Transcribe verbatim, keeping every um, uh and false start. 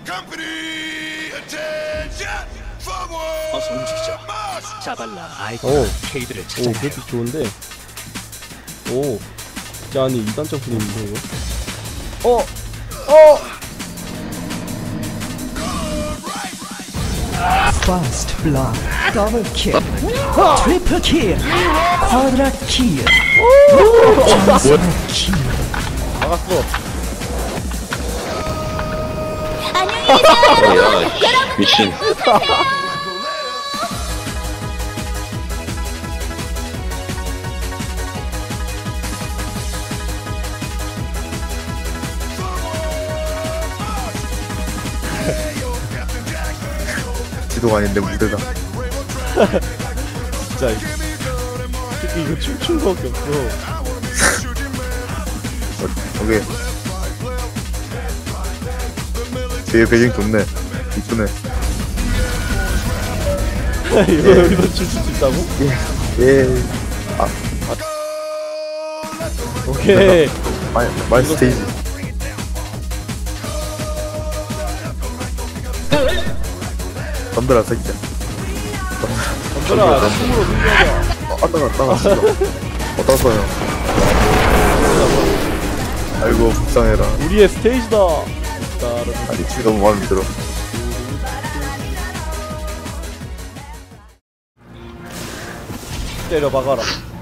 어서 움직이자. 자발라 아이콘 오. 케이드를 오, 찾아내요. 그래도 좋은데. 오. 야, 아니, 이 단 점프인데, 이거? 어! 어! First blood, double kill, triple kill, quadra kill, transfer kill. 막았어. 야, 미친. 지도가 아닌데 무대다. 진짜. 이 새끼 이거 춤춘 거밖에 없어. 오케이. 뒤에 배경 좋네. 이쁘네. 이거 여기서 출 수 있다고? 예. 아, 오케이. 마이, 마이 스테이지. 덤벼라, 새끼야. 덤벼라, 춤으로 승리하자. 어, 따가, 따가, 진짜. 어, 땄어요. 아이고, 불쌍해라. 우리의 스테이지다. 따르르. 아니, 춤이 너무 마음에 들어. 때려 박아라.